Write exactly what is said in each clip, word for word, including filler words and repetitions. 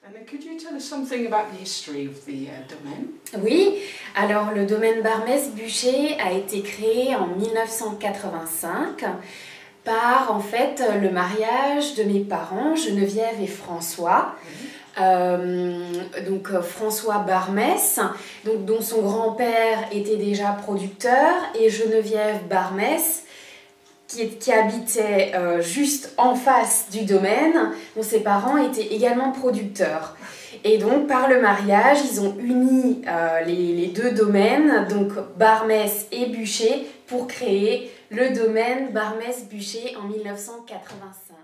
And could you tell us something about the history of the uh, domaine? Oui, alors le domaine Barmès-Buchet a été créé en mille neuf cent quatre-vingt-cinq par en fait le mariage de mes parents, Geneviève et François. Mm-hmm. Euh, donc François Barmès, donc, dont son grand-père était déjà producteur, et Geneviève Barmès, qui, qui habitait euh, juste en face du domaine, dont ses parents étaient également producteurs. Et donc par le mariage, ils ont uni euh, les, les deux domaines, donc Barmès et Buchet, pour créer le domaine Barmès-Buchet en mille neuf cent quatre-vingt-cinq.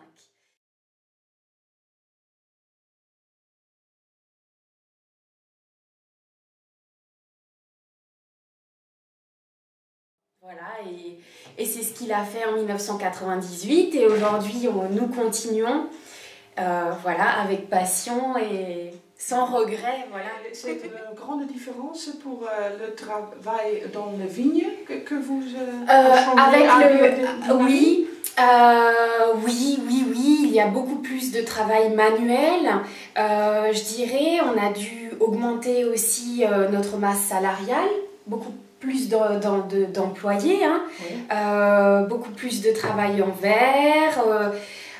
Voilà, et, et c'est ce qu'il a fait en mille neuf cent quatre-vingt-dix-huit, et aujourd'hui nous continuons euh, voilà, avec passion et sans regret. Voilà. C'est une grande différence pour euh, le travail dans le vigne que, que vous euh, euh, avec le, oui, euh, oui, oui, oui, il y a beaucoup plus de travail manuel. Euh, je dirais, on a dû augmenter aussi euh, notre masse salariale, beaucoup plus d'employés, hein, oui. euh, beaucoup plus de travail en verre. Euh,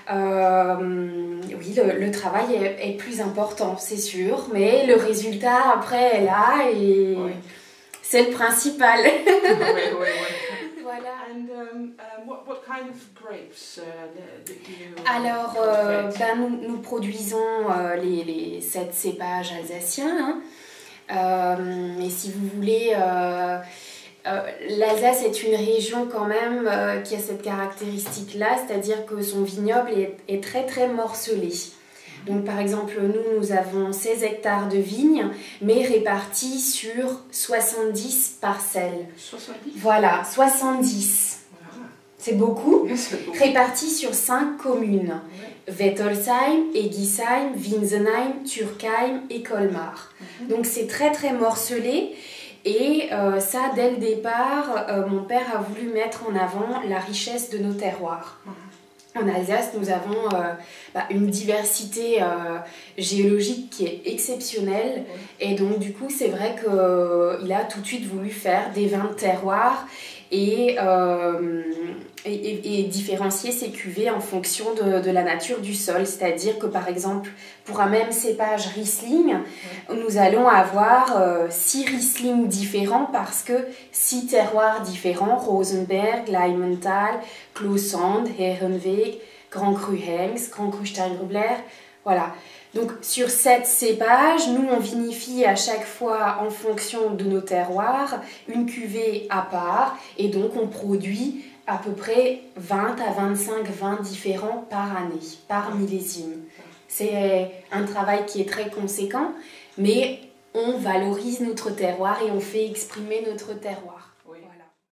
euh, oui, le, le travail est, est plus important, c'est sûr, mais le résultat après est là et oui. C'est le principal. Oui, oui, oui. Voilà. And um, uh, what, what kind of grapes uh, do you Alors, euh, ben, nous, nous produisons euh, les, les sept cépages alsaciens. Hein. Euh, et si vous voulez, euh, euh, l'Alsace est une région quand même euh, qui a cette caractéristique-là, c'est-à-dire que son vignoble est, est très très morcelé. Donc par exemple, nous, nous avons seize hectares de vignes, mais répartis sur soixante-dix parcelles. soixante-dix? Voilà, soixante-dix. C'est beaucoup. beaucoup. Répartis sur cinq communes. Ouais. Wettolsheim, Egisheim, Winsenheim, Turkheim et Colmar. Mm-hmm. Donc c'est très très morcelé. Et euh, ça, dès le départ, euh, mon père a voulu mettre en avant la richesse de nos terroirs. Mm-hmm. En Alsace, nous avons euh, bah, une diversité euh, géologique qui est exceptionnelle. Oui. Et donc, du coup, c'est vrai qu'il euh, a tout de suite voulu faire des vins de terroir et, euh, et, et, et différencier ses cuvées en fonction de, de la nature du sol. C'est-à-dire que, par exemple, pour un même cépage Riesling, oui. nous allons avoir euh, six Riesling différents parce que six terroirs différents, Rosenberg, Leimental, Clausand, Herrenweg, Grand Cru Hengs, Grand Cru Steingrubler, voilà. Donc sur sept cépages, nous on vinifie à chaque fois en fonction de nos terroirs une cuvée à part et donc on produit à peu près vingt à vingt-cinq vins différents par année, par millésime. C'est un travail qui est très conséquent, mais on valorise notre terroir et on fait exprimer notre terroir. Oui. Voilà.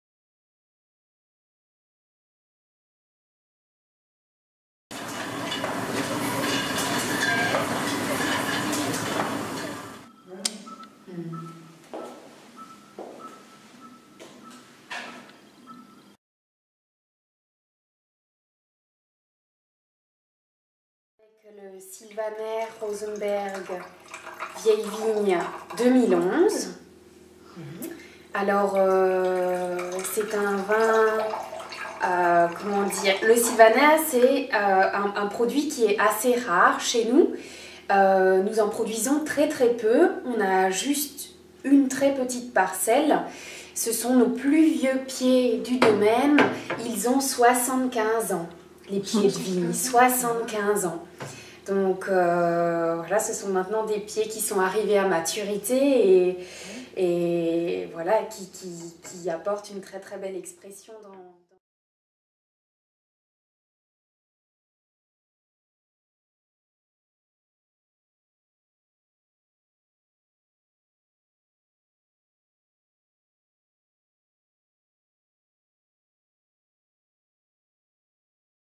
Le Sylvaner Rosenberg Vieille Vigne deux mille onze. Mmh. Alors, euh, c'est un vin, euh, comment dire, le Sylvaner, c'est euh, un, un produit qui est assez rare chez nous. Euh, nous en produisons très très peu. On a juste une très petite parcelle. Ce sont nos plus vieux pieds du domaine. Ils ont soixante-quinze ans, les pieds de vigne, soixante-quinze ans. Donc euh, voilà, ce sont maintenant des pieds qui sont arrivés à maturité et, et voilà, qui, qui, qui apportent une très très belle expression dans,